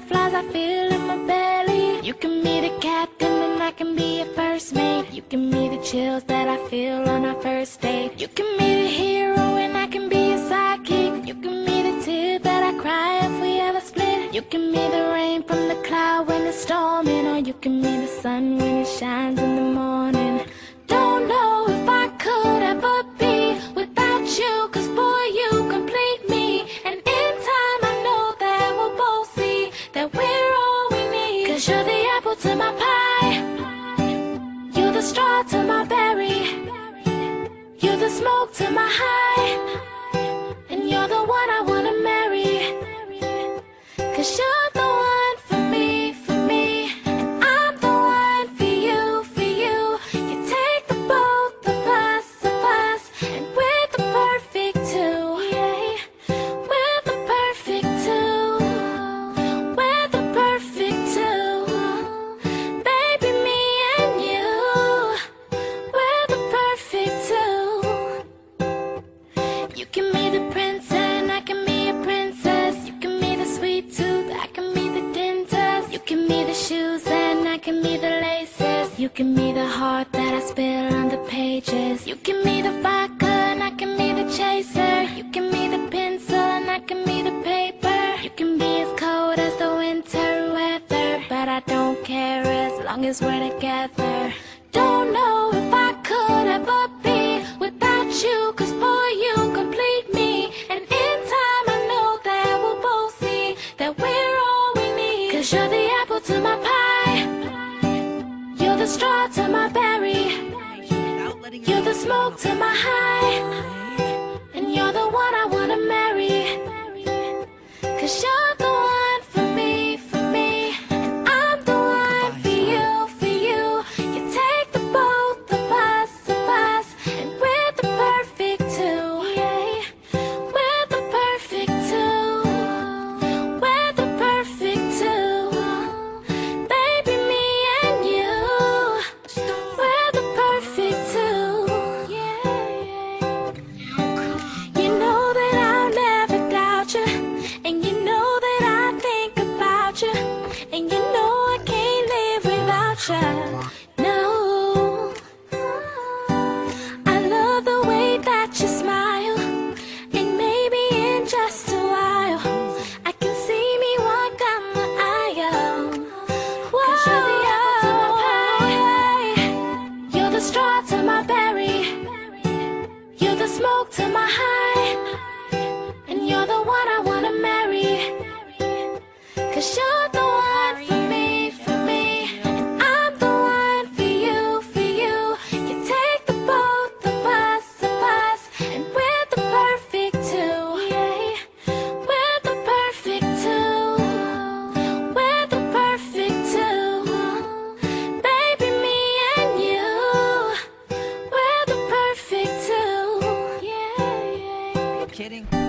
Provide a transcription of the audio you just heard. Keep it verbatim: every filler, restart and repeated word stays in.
butterflies I feel in my belly. You can be the captain and I can be your first mate. You can be the chills that I feel on our first date. You can be the hero and I can be your sidekick. You can be the tear that I cry if we ever split. You can be the rain from the cloud when it's storming, or you can be the sun when it shines in the morning. Don't know if I could ever be without you, 'cause boy, you complete me. And in time I know that we'll both see that we're all we need. 'Cause you're the apple to my pie, you're the straw to my berry, you're the smoke to my high, and you're the one I wanna marry. 'Cause you're the one for me, for me, and I'm the one for you, for you. You take the both of us, of us, and we're the perfect two, yeah. We're the perfect two, we're the perfect two. Baby, me and you, we're the perfect two. You can be the prince and I can be a princess. You can be the sweet tooth, I can be the dentist. You can be the shoes and I can be the laces. You can be the heart that I spill on the pages. You can be the vodka and I can be the chaser. You can be the pencil and I can be the paper. You can be as cold as the winter weather, but I don't care as long as we're together. Don't know if I could ever be without you, 'cause boy, you complete me. And in time I know that we'll both see that we're all we need. 'Cause you're the apple to my pie, you're the straw to my berry, you're the smoke to my high, and you're the one I wanna marry. 'Cause you're the one for me, for me, and I'm the one for you, for you. You take the both of us, of us, and we're the perfect two, yeah. We're the perfect two, we're the perfect two. Baby, me and you, we're the perfect two, yeah. You know that I'll never doubt you, and you know that I think about you, and you know I can't live without you. No, I love the way that you smile, and maybe in just a while I can see me walk down the aisle. Whoa, 'cause you're the apple to my pie, you're the straw to my berry, you're the smoke to my high, and you're the one I wanna marry. 'Cause you're the one for me, for me, and I'm the one for you, for you. You take the both of us, of us, and we're the perfect two, yeah. We're the perfect two, we're the perfect two. Baby, me and you, we're the perfect two, yeah, yeah. Kidding?